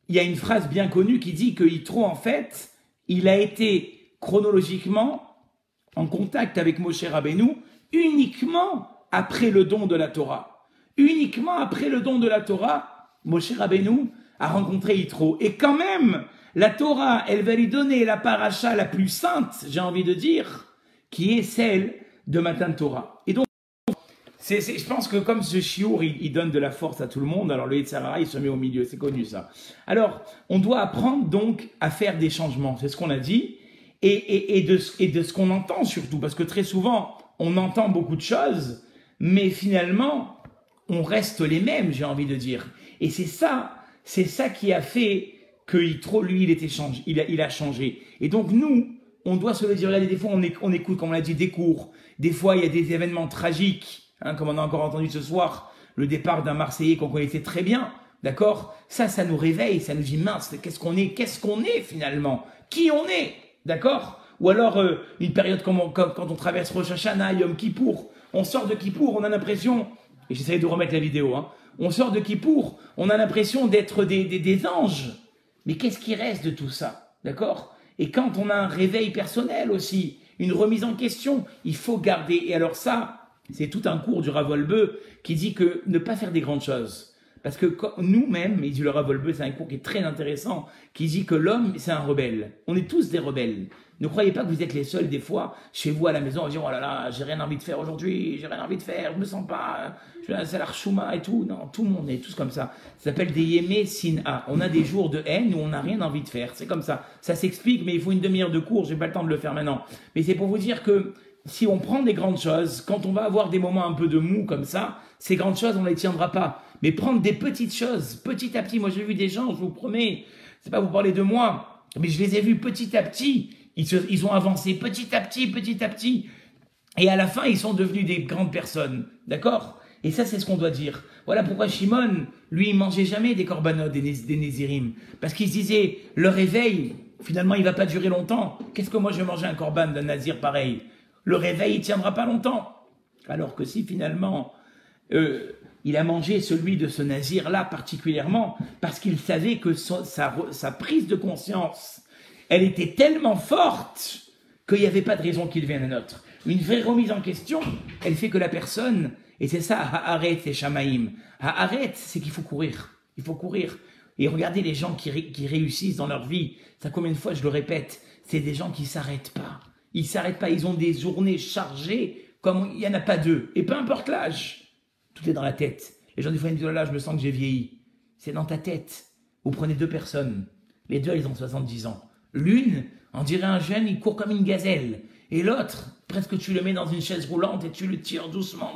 il y a une phrase bien connue qui dit que Yitro, en fait, il a été chronologiquement en contact avec Moshe Rabbeinu uniquement après le don de la Torah. Uniquement après le don de la Torah, Moshe Rabbeinu a rencontré Yitro. Et quand même, la Torah, elle va lui donner la paracha la plus sainte, j'ai envie de dire, qui est celle de Matan Torah. Et donc, je pense que comme ce chiour, il donne de la force à tout le monde, alors le Yetzer Hara, il se met au milieu, c'est connu ça. Alors, on doit apprendre donc à faire des changements, c'est ce qu'on a dit, et de ce qu'on entend surtout, parce que très souvent, on entend beaucoup de choses, mais finalement, on reste les mêmes, j'ai envie de dire. Et c'est ça qui a fait que Yitro, lui, il a changé. Et donc nous, on doit se le dire, regardez, des fois on écoute, comme on l'a dit, des cours, des fois il y a des événements tragiques, hein, comme on a encore entendu ce soir, le départ d'un Marseillais qu'on connaissait très bien, d'accord? Ça nous réveille, ça nous dit, mince, qu'est-ce qu'on est finalement? Qui on est? D'accord? Ou alors, une période quand on traverse Rosh Hashanah, Yom Kippour, on sort de Kippour, on a l'impression, et j'essaie de remettre la vidéo, hein, on sort de Kippour, on a l'impression d'être des anges. Mais qu'est-ce qui reste de tout ça? D'accord? Et quand on a un réveil personnel aussi, une remise en question, il faut garder. Et alors ça, c'est tout un cours du Rav Wolbe qui dit que ne pas faire des grandes choses. Parce que nous-mêmes, il dit le Rav Wolbe, c'est un cours qui est très intéressant, qui dit que l'homme, c'est un rebelle. On est tous des rebelles. Ne croyez pas que vous êtes les seuls, des fois, chez vous à la maison, à dire, oh là là, j'ai rien envie de faire aujourd'hui, j'ai rien envie de faire, je me sens pas, c'est l'archouma et tout. Non, tout le monde est tous comme ça. Ça s'appelle des yémé sin'a. On a des jours de haine où on n'a rien envie de faire. C'est comme ça. Ça s'explique, mais il faut une demi-heure de cours, j'ai pas le temps de le faire maintenant. Mais c'est pour vous dire que si on prend des grandes choses, quand on va avoir des moments un peu de mou comme ça, ces grandes choses, on ne les tiendra pas. Mais prendre des petites choses, petit à petit. Moi, j'ai vu des gens, je vous promets, c'est pas vous parler de moi, mais je les ai vus petit à petit. Ils ont avancé petit à petit. Et à la fin, ils sont devenus des grandes personnes. D'accord? Et ça, c'est ce qu'on doit dire. Voilà pourquoi Shimon, lui, il mangeait jamais des korbanot, des Nézirim. Parce qu'il se disait, le réveil, finalement, il va pas durer longtemps. Qu'est-ce que moi, je vais manger un korban d'un Nazir pareil? Le réveil, il tiendra pas longtemps. Alors que si, finalement, il a mangé celui de ce Nazir-là particulièrement, parce qu'il savait que sa prise de conscience, elle était tellement forte qu'il n'y avait pas de raison qu'il devienne un autre. Une vraie remise en question, elle fait que la personne, et c'est ça, Haaret et Shamaïm. Haaret, c'est qu'il faut courir. Il faut courir. Et regardez les gens qui réussissent dans leur vie. Ça, combien de fois je le répète, c'est des gens qui s'arrêtent pas. Ils s'arrêtent pas, ils ont des journées chargées comme il n'y en a pas deux. Et peu importe l'âge, tout est dans la tête. Les gens, des fois, ils me disent, oh là, je me sens que j'ai vieilli. C'est dans ta tête. Vous prenez deux personnes. Les deux, ils ont 70 ans. L'une, on dirait un jeune, il court comme une gazelle. Et l'autre, presque tu le mets dans une chaise roulante et tu le tires doucement.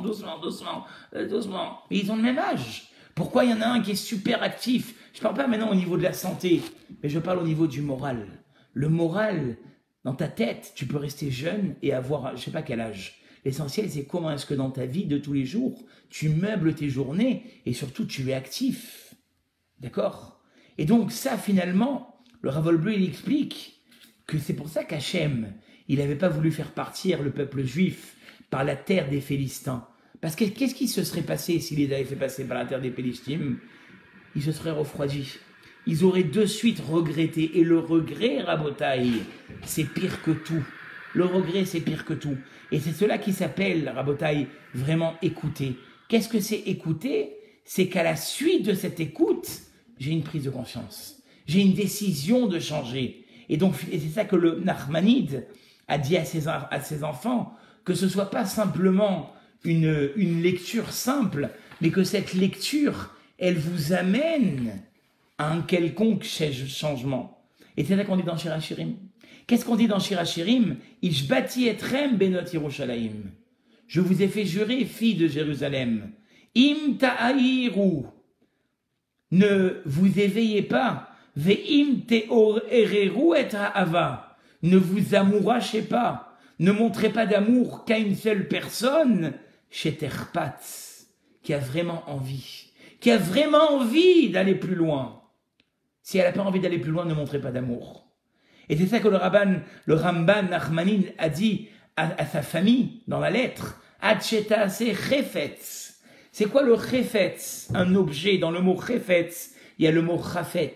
Et ils ont le même âge. Pourquoi il y en a un qui est super actif? Je ne parle pas maintenant au niveau de la santé, mais je parle au niveau du moral. Le moral, dans ta tête, tu peux rester jeune et avoir, je ne sais pas quel âge. L'essentiel, c'est comment est-ce que dans ta vie de tous les jours, tu meubles tes journées et surtout tu es actif. D'accord? Et donc ça, finalement, le Rav Wolbe, il explique que c'est pour ça qu'Hachem, il n'avait pas voulu faire partir le peuple juif par la terre des Philistins. Parce que qu'est-ce qui se serait passé s'il les avait fait passer par la terre des Philistines? Ils se seraient refroidis. Ils auraient de suite regretté. Et le regret, Rabotaï, c'est pire que tout. Le regret, c'est pire que tout. Et c'est cela qui s'appelle, Rabotaï, vraiment écouter. Qu'est-ce que c'est écouter? C'est qu'à la suite de cette écoute, j'ai une prise de conscience. J'ai une décision de changer. Et donc, c'est ça que le Nachmanide a dit à ses enfants, que ce soit pas simplement une lecture simple, mais que cette lecture, elle vous amène à un quelconque changement. Et c'est ça qu'on dit dans Shir HaShirim. Qu'est-ce qu'on dit dans Shir HaShirim? Ishbati etrem benot Yerushalayim. Je vous ai fait jurer, filles de Jérusalem. Im ta'ahiru. Ne vous éveillez pas. Ve'im te'oreru et ha'ava. Ne vous amourachez pas. Ne montrez pas d'amour qu'à une seule personne, chez Terpatz, qui a vraiment envie. Qui a vraiment envie d'aller plus loin. Si elle n'a pas envie d'aller plus loin, ne montrez pas d'amour. Et c'est ça que le Ramban Nachmanin a dit à sa famille dans la lettre. Atcheta se chefetz. C'est quoi le chefetz? Un objet. Dans le mot chefetz, il y a le mot chafetz.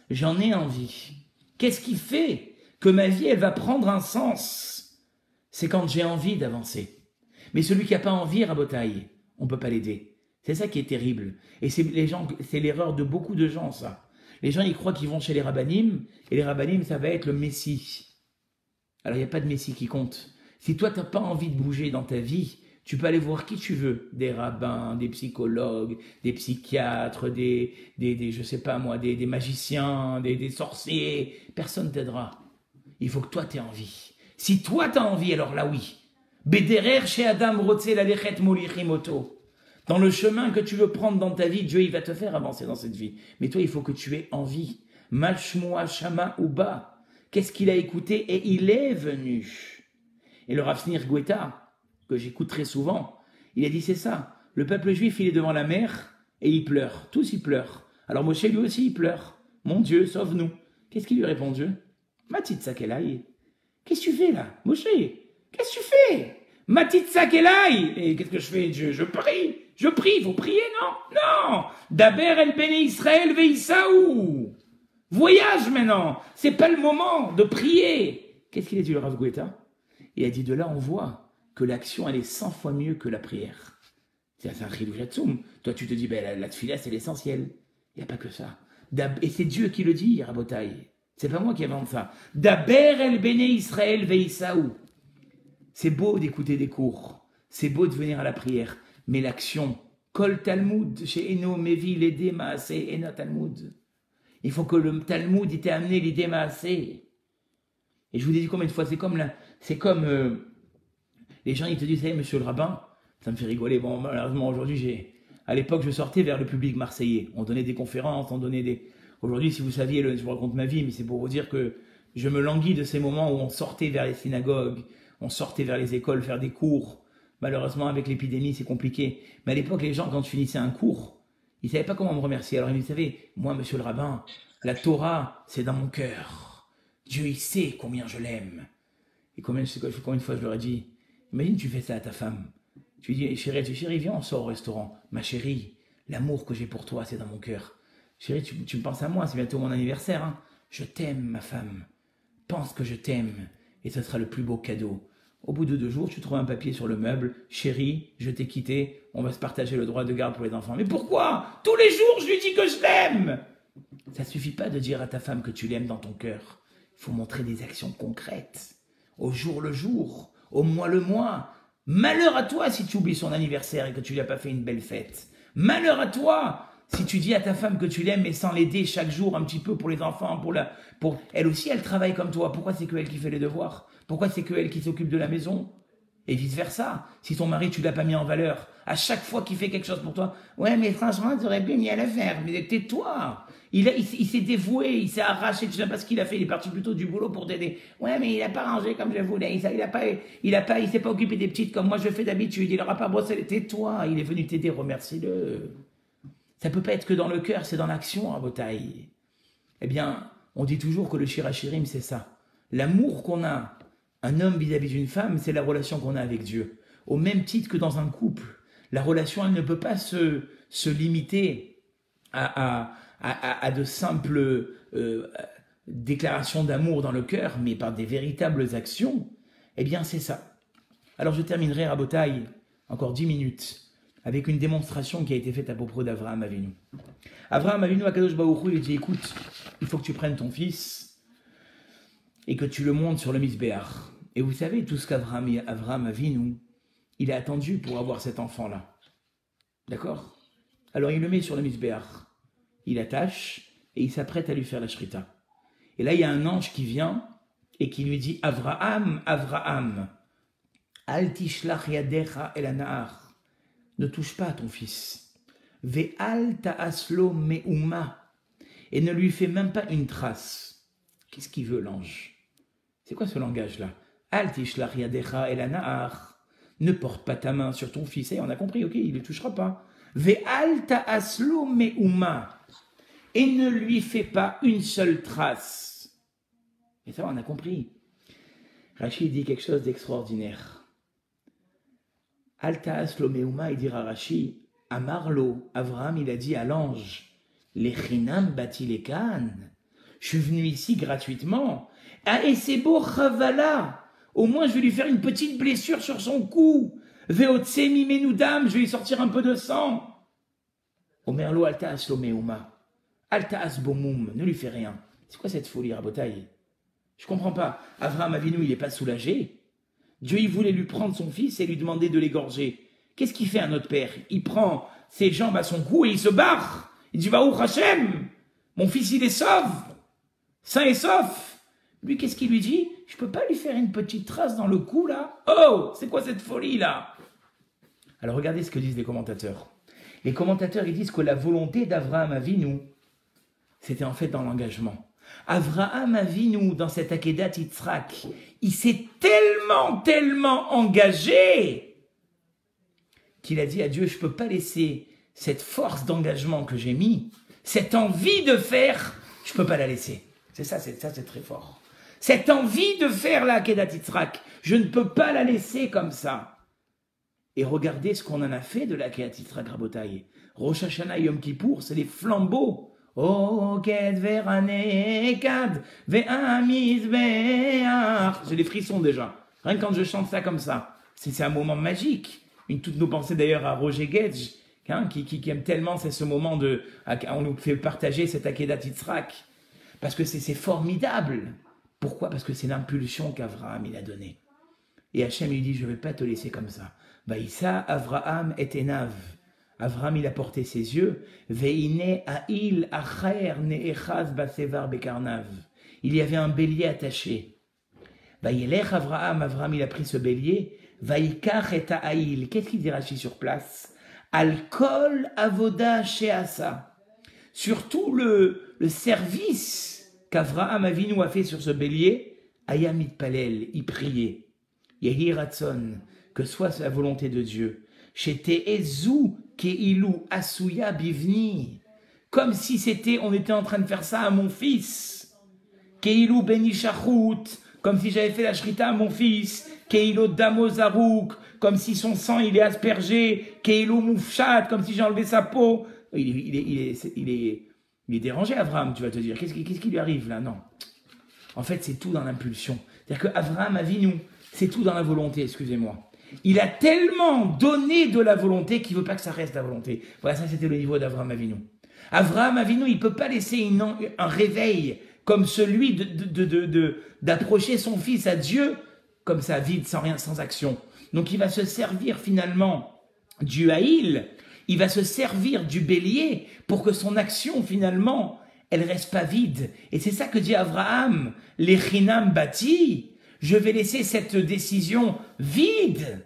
j'en ai envie. Qu'est-ce qui fait que ma vie, elle va prendre un sens? C'est quand j'ai envie d'avancer. Mais celui qui n'a pas envie, Rabotaï, on ne peut pas l'aider. C'est ça qui est terrible. Et c'est l'erreur de beaucoup de gens, ça. Les gens, ils croient qu'ils vont chez les rabbinim, et les rabbinim, ça va être le messie. Alors, il n'y a pas de messie qui compte. Si toi, tu n'as pas envie de bouger dans ta vie, tu peux aller voir qui tu veux, des rabbins, des psychologues, des psychiatres, je sais pas moi, des magiciens, des sorciers. Personne t'aidera. Il faut que toi, tu aies envie. Si toi, tu as envie, alors là, oui. Bederer chez Adam rotse la lechet molichimoto. Dans le chemin que tu veux prendre dans ta vie, Dieu, il va te faire avancer dans cette vie. Mais toi, il faut que tu aies envie. Malshmoa shama uba. Qu'est-ce qu'il a écouté? Et il est venu. Et le Rav Snir Guetta, que j'écoute très souvent, il a dit c'est ça. Le peuple juif, il est devant la mer et il pleure. Tous, ils pleurent. Alors Moshe, lui aussi, il pleure. Mon Dieu, sauve-nous. Qu'est-ce qu'il lui répond Dieu? Matitsa Kelai. Qu'est-ce que tu fais là, Moshe? Qu'est-ce que tu fais? Matitsa Kelai. Et qu'est-ce que je fais, Dieu? Je prie. Je prie. Il faut prier, non? Non. Daber el Bene Israël veisaou. Voyage maintenant. C'est pas le moment de prier. Qu'est-ce qu'il a dit le Rav Guetta? Il a dit de là, on voit que l'action, elle est 100 fois mieux que la prière. C'est un chidouch hatzoum. Toi, tu te dis, ben, la tefila, c'est l'essentiel. Il n'y a pas que ça. Et c'est Dieu qui le dit, Rabotai. C'est pas moi qui invente ça. Daber el Bene Israël veisaou. C'est beau d'écouter des cours. C'est beau de venir à la prière. Mais l'action, Kol Talmud, chez Eno, Mevi, l'Ede, Maase, Ena Talmud. Il faut que le Talmud, il t'ait amené l'idée Maase. Et je vous ai dit combien de fois, c'est comme les gens, ils te disent, hey, monsieur le rabbin, ça me fait rigoler. Bon, malheureusement, aujourd'hui, à l'époque, je sortais vers le public marseillais. On donnait des conférences, on donnait des... Aujourd'hui, si vous saviez, je vous raconte ma vie, mais c'est pour vous dire que je me languis de ces moments où on sortait vers les synagogues, on sortait vers les écoles faire des cours. Malheureusement, avec l'épidémie, c'est compliqué. Mais à l'époque, les gens, quand je finissais un cours, ils ne savaient pas comment me remercier. Alors ils me disaient, vous savez, moi, monsieur le rabbin, la Torah, c'est dans mon cœur. Dieu, il sait combien je l'aime. Et combien de fois je leur ai dit, imagine, tu fais ça à ta femme. Tu lui dis, chérie, viens, on sort au restaurant. Ma chérie, l'amour que j'ai pour toi, c'est dans mon cœur. Chérie, tu me penses à moi, c'est bientôt mon anniversaire. Hein. Je t'aime, ma femme. Pense que je t'aime. Et ce sera le plus beau cadeau. Au bout de 2 jours, tu trouves un papier sur le meuble. Chérie, je t'ai quitté. On va se partager le droit de garde pour les enfants. Mais pourquoi? Tous les jours, je lui dis que je l'aime. Ça ne suffit pas de dire à ta femme que tu l'aimes dans ton cœur. Il faut montrer des actions concrètes. Au jour le jour, au mois le mois. Malheur à toi si tu oublies son anniversaire et que tu lui as pas fait une belle fête. Malheur à toi si tu dis à ta femme que tu l'aimes mais sans l'aider chaque jour un petit peu pour les enfants, pour elle aussi, elle travaille comme toi. Pourquoi c'est que elle qui fait les devoirs? Pourquoi c'est que elle qui s'occupe de la maison? Et vice versa. Si ton mari tu l'as pas mis en valeur, à chaque fois qu'il fait quelque chose pour toi, ouais mais franchement tu aurais pu m'y aller faire. Mais tais-toi. Il s'est dévoué, il s'est arraché, tu sais pas ce qu'il a fait, il est parti plutôt du boulot pour t'aider. Ouais, mais il a pas rangé comme je voulais, il s'est pas occupé des petites comme moi je fais d'habitude, il aura pas brossé. Tais-toi, il est venu t'aider, remercie-le. Ça peut pas être que dans le cœur, c'est dans l'action, Rabotaï. Eh bien, on dit toujours que le Shirachirim, c'est ça. L'amour qu'on a, un homme vis-à-vis d'une femme, c'est la relation qu'on a avec Dieu. Au même titre que dans un couple, la relation, elle ne peut pas se limiter à de simples déclarations d'amour dans le cœur, mais par des véritables actions. Eh bien, c'est ça. Alors, je terminerai, Rabotaï, encore 10 minutes, avec une démonstration qui a été faite à propos d'Avraham Avinu. Avraham Avinu, à Kadosh Baruch Hu, il dit, écoute, il faut que tu prennes ton fils et que tu le montes sur le Mizbeach. Et vous savez, tout ce qu'Avraham Avinu, il a attendu pour avoir cet enfant-là. D'accord? Alors, il le met sur le Mizbeach. Il attache et il s'apprête à lui faire la shrita. Et là, il y a un ange qui vient et qui lui dit, Avraham, Avraham, al tishlach yadecha el hana'ar. Ne touche pas à ton fils. Ve'al ta'aslo me'uma. Et ne lui fais même pas une trace. Qu'est-ce qu'il veut, l'ange? C'est quoi ce langage-là? Al tishlach yadecha el hana'ar. Ne porte pas ta main sur ton fils. Et on a compris, ok, il ne le touchera pas. Ve'al ta'aslo me'uma. Et ne lui fais pas une seule trace. Et ça, on a compris. Rachid dit quelque chose d'extraordinaire. Altaas lo meuma, il dira Rashi, Amarlo, Avraham, il a dit à l'ange, les chinam bati lekan, Je suis venu ici gratuitement. Ah, et c'est beau, Chavala. Au moins, je vais lui faire une petite blessure sur son cou. Veotsemi menudam, je vais lui sortir un peu de sang. Omerlo altaas lomeuma. Altaas bomum, ne lui fais rien. C'est quoi cette folie, Rabotaï? Je comprends pas. Avraham Avinu, il n'est pas soulagé. Dieu, il voulait lui prendre son fils et lui demander de l'égorger. Qu'est-ce qu'il fait à notre père? Il prend ses jambes à son cou et il se barre. Il dit, Baruch Hashem, mon fils, il est sauf, sain et sauf. Lui, qu'est-ce qu'il lui dit? Je peux pas lui faire une petite trace dans le cou, là? Oh, c'est quoi cette folie, là? Alors, regardez ce que disent les commentateurs. Les commentateurs, ils disent que la volonté d'Avraham Avinu, c'était en fait dans l'engagement. Avraham Avinu, dans cette Akedat Yitzhak, il s'est tellement engagé qu'il a dit à Dieu, je ne peux pas laisser cette force d'engagement que j'ai mis, cette envie de faire, je ne peux pas la laisser. C'est ça, c'est très fort. Cette envie de faire la Akedat Yitzhak, je ne peux pas la laisser comme ça. Et regardez ce qu'on en a fait de la Akedat Yitzhak, Rabotaï. Rosh Hashanah Yom Kippour, c'est les flambeaux. Oh, ked veranekad, ve'amizbeach. J'ai des frissons déjà. Rien que quand je chante ça comme ça. C'est un moment magique. Toutes nos pensées d'ailleurs à Roger Gedge, hein, qui aime tellement, c'est ce moment de, on nous fait partager cette Akedat Yitzhak. Parce que c'est formidable. Pourquoi? Parce que c'est l'impulsion qu'Avraham il a donnée. Et Hachem lui dit, je ne vais pas te laisser comme ça. Vaïssa Avraham et Enav. Avraham, il a porté ses yeux. Veine Aïl Acher Neechaz Basevar Bekarnav. Il y avait un bélier attaché. Vaïelech Avraham, il a pris ce bélier. Vaïkach et Aïl. Qu'est-ce qu'il dit Rashi sur place? Alkol Avoda Sheasa. Sur tout le service qu'Avraham Avinu a fait sur ce bélier, Ayamit Palel, il priait. Yehi Ratson, que soit la volonté de Dieu. J'étais Ezou Keilou Asuya Bivni. Comme si on était en train de faire ça à mon fils. Keilou Benishachut. Comme si j'avais fait la shrita à mon fils. Keilou Damozarouk. Comme si son sang il est aspergé. Keilou Moufchat. Comme si j'ai enlevé sa peau. Il est dérangé, Avraham, tu vas te dire. Qu'est-ce qui lui arrive là? Non. En fait, c'est tout dans l'impulsion. C'est-à-dire qu'Avraham Avinu, c'est tout dans la volonté, excusez-moi. Il a tellement donné de la volonté qu'il ne veut pas que ça reste la volonté. Voilà, ça c'était le niveau d'Avraham Avinu. Avraham Avinu, il ne peut pas laisser un réveil comme celui d'approcher son fils à Dieu, comme ça, vide, sans rien, sans action. Donc il va se servir finalement du haïl, il va se servir du bélier pour que son action finalement, elle ne reste pas vide. Et c'est ça que dit Avraham, l'Echinam bati. Je vais laisser cette décision vide.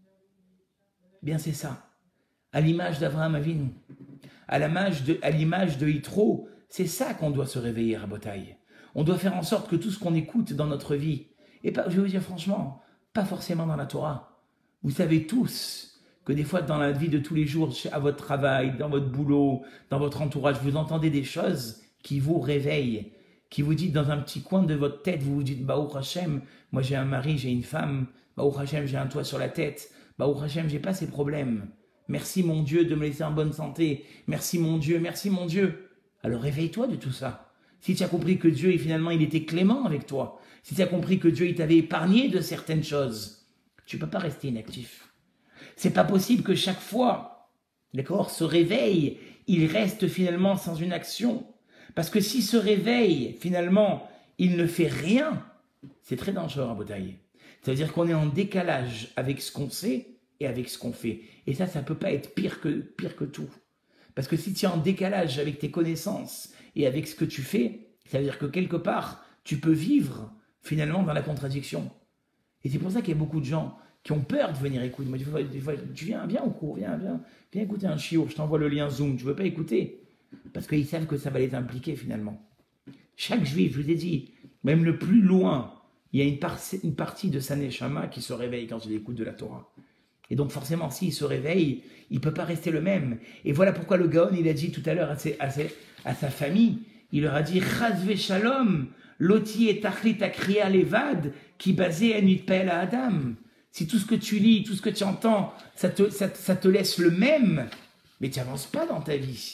Bien, c'est ça. À l'image d'Avraham Avinu, à l'image de Yitro, c'est ça qu'on doit se réveiller, Rabotaï. On doit faire en sorte que tout ce qu'on écoute dans notre vie, et pas, je vais vous dire franchement, pas forcément dans la Torah. Vous savez tous que des fois dans la vie de tous les jours, à votre travail, dans votre boulot, dans votre entourage, vous entendez des choses qui vous réveillent, qui vous dites dans un petit coin de votre tête, vous vous dites, Baruch Hashem, moi j'ai un mari, j'ai une femme, Baruch Hashem, j'ai un toit sur la tête, Baruch Hashem, j'ai pas ces problèmes. Merci mon Dieu de me laisser en bonne santé, merci mon Dieu, merci mon Dieu. Alors réveille-toi de tout ça. Si tu as compris que Dieu, finalement, il était clément avec toi, si tu as compris que Dieu, il t'avait épargné de certaines choses, tu peux pas rester inactif. C'est pas possible que chaque fois, d'accord, ce réveil, il reste finalement sans une action. Parce que si ce réveil, finalement, il ne fait rien, c'est très dangereux à Botaï. Ça veut dire qu'on est en décalage avec ce qu'on sait et avec ce qu'on fait. Et ça peut pas être pire que tout. Parce que si tu es en décalage avec tes connaissances et avec ce que tu fais, ça veut dire que quelque part, tu peux vivre finalement dans la contradiction. Et c'est pour ça qu'il y a beaucoup de gens qui ont peur de venir écouter. Moi, des fois, tu viens au cours, viens écouter un shiur, je t'envoie le lien Zoom, tu veux pas écouter? Parce qu'ils savent que ça va les impliquer finalement. Chaque juif, je vous ai dit, même le plus loin, il y a une partie de sa neshama qui se réveille quand il écoute de la Torah. Et donc forcément, s'il se réveille, il ne peut pas rester le même. Et voilà pourquoi le Gaon, il a dit tout à l'heure à sa famille, il leur a dit, Chazve Shalom, Loti et Tachlit Akriya Levad, qui basé à Nitpel à Adam. Si tout ce que tu lis, tout ce que tu entends, ça te laisse le même, mais tu n'avances pas dans ta vie.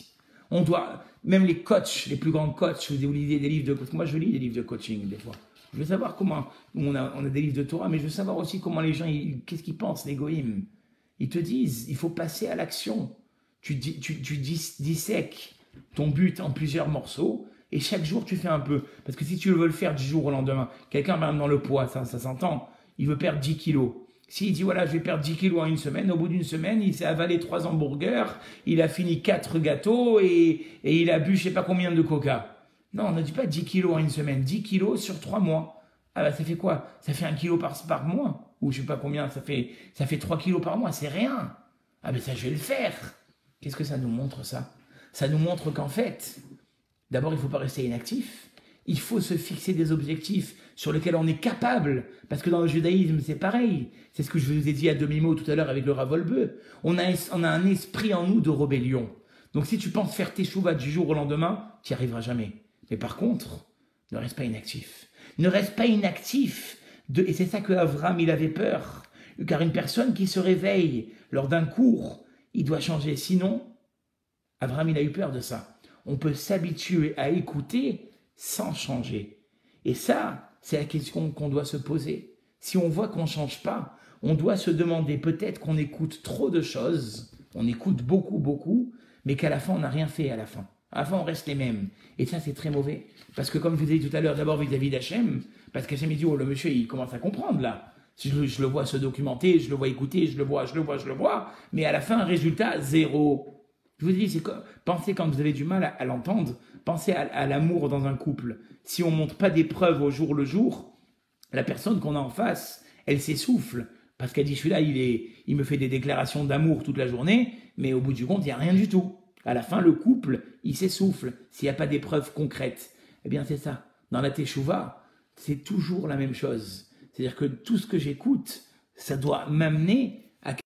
On doit, même les coachs, les plus grands coachs, vous lisez des livres de, parce que moi je lis des livres de coaching des fois. Je veux savoir comment, on a des livres de Torah, mais je veux savoir aussi comment les gens, qu'est-ce qu'ils pensent, les goïms. Ils te disent, il faut passer à l'action. Tu dissèques ton but en plusieurs morceaux, et chaque jour tu fais un peu. Parce que si tu veux le faire du jour au lendemain, quelqu'un va dans le poids, ça s'entend, il veut perdre 10 kilos. S'il dit, voilà, je vais perdre 10 kilos en une semaine, au bout d'une semaine, il s'est avalé 3 hamburgers, il a fini 4 gâteaux et il a bu je sais pas combien de coca. Non, on ne dit pas 10 kilos en une semaine, 10 kilos sur 3 mois. Ah bah ça fait quoi? Ça fait 1 kilo par mois. Ou je sais pas combien, ça fait 3 kilos par mois, c'est rien. Ah ben ça je vais le faire. Qu'est-ce que ça nous montre ça? Ça nous montre qu'en fait, d'abord il ne faut pas rester inactif. Il faut se fixer des objectifs sur lesquels on est capable. Parce que dans le judaïsme, c'est pareil. C'est ce que je vous ai dit à demi-mot tout à l'heure avec le Rav Wolbe. On a un esprit en nous de rébellion. Donc si tu penses faire tes chouvas du jour au lendemain, tu n'y arriveras jamais. Mais par contre, ne reste pas inactif. Ne reste pas inactif. Et c'est ça que Avram, il avait peur. Car une personne qui se réveille lors d'un cours, il doit changer. Sinon, Avram, il a eu peur de ça. On peut s'habituer à écouter sans changer. Et ça, c'est la question qu'on doit se poser. Si on voit qu'on ne change pas, on doit se demander peut-être qu'on écoute trop de choses, on écoute beaucoup, mais qu'à la fin, on n'a rien fait à la fin. À la fin, on reste les mêmes. Et ça, c'est très mauvais. Parce que comme je vous ai dit tout à l'heure, d'abord vis-à-vis d'Hachem, parce qu'Hachem dit, oh, le monsieur, il commence à comprendre là. Je le vois se documenter, je le vois écouter, je le vois, mais à la fin, résultat, zéro. Je vous dis, c'est comme, pensez quand vous avez du mal à l'entendre, pensez à l'amour dans un couple. Si on ne montre pas des preuves au jour le jour, la personne qu'on a en face, elle s'essouffle. Parce qu'elle dit, celui-là, il me fait des déclarations d'amour toute la journée, mais au bout du compte, il n'y a rien du tout. À la fin, le couple, il s'essouffle. S'il n'y a pas des preuves concrètes, eh bien c'est ça. Dans la teshuva, c'est toujours la même chose. C'est-à-dire que tout ce que j'écoute, ça doit m'amener